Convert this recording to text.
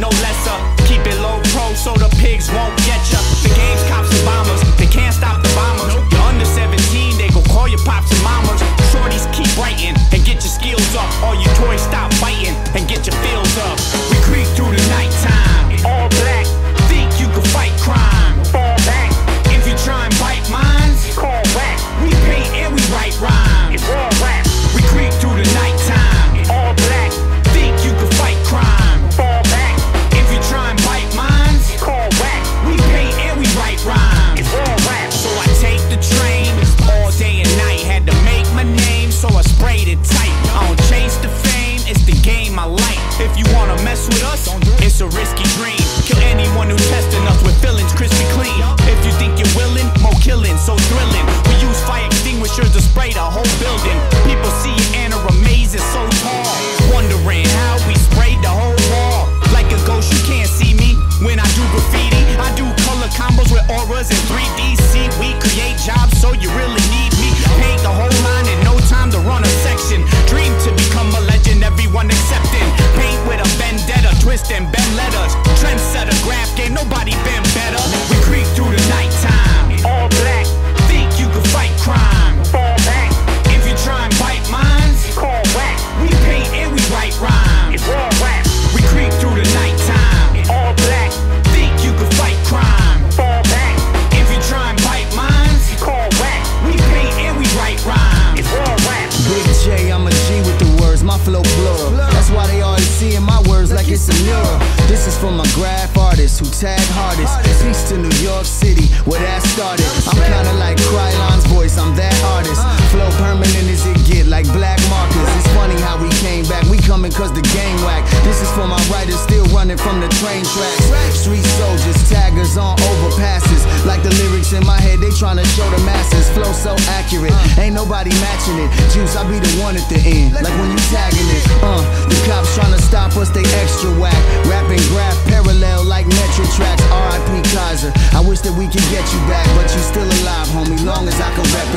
no lesser. Keep it low pro so the pigs won't get ya. The game's cops and bombers, they can't stop the bombers. You're under 17, they gon' call your pops and mamas. Shorties keep writing and get your skills up. All you toys stop biting and get your feels up. We creep through the nighttime, all black. Think you can fight crime, fall back. If you try and bite minds, call back. We paint and we write rhymes, it's all rap. We creep through the nighttime, all black. Think you can fight crime, fall back. If you try and bite minds, call back. We paint and we write rhymes, it's all rap. So I take the train all day and night. Had to make my name, so I sprayed it tight. I don't chase the fame, it's the game I like. If you wanna mess with us, it's a risky dream. Kill anyone who testing us with feelings crispy clean. If you think you're willing, more killing, so thrilling. We use fire extinguishers to spray the whole building. People see it and are amazed, it's so tall. Wondering how we sprayed the whole wall. Like a ghost, you can't see me when I do graffiti. I do color combos with auras and 3D. See, we create jobs, so you really need me. Paint the whole line in no time to run a section. Dream to become a legend, everyone accepting. Paint with a vendetta, twist and bend letters. Trendsetter, graph game, nobody been better. We creep through the nighttime, all black. Think you can fight crime, fall back. If you try and bite minds, call back. We paint and we write rhymes, it's all rap. We creep through the nighttime, all black. Think you can fight crime, fall back. If you try and bite minds, call back. We paint and we write rhymes, it's all rap. Big J, I'm a G with the words, my flow blur. That's why they always seeing my words like it's a mirror. This is for my graph artists who tag hardest. Peace to New York City, where that started. I'm kinda like Krylon's voice, I'm that artist. Flow permanent as it get, like Black Marcus. It's funny how we came back, we coming cause the game whack. This is for my writers still running from the train tracks. Street soldiers, taggers on overpasses. Like the lyrics in my head, they tryna show the masses. Flow so accurate, ain't nobody matching it. Juice, I be the one at the end, like when you tagging it. The cops tryna stop us, they extra whack. Rapping graph parallel like Metro tracks. R.I.P. Kaiser, I wish that we could get you back, but you still alive, homie, long as I can rap